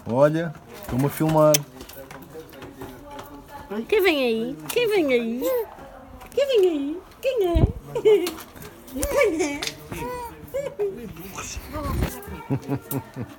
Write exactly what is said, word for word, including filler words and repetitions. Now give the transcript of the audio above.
Olha, estou-me a filmar. Quem vem aí? Quem vem aí? Quem vem aí? Quem é? Quem é?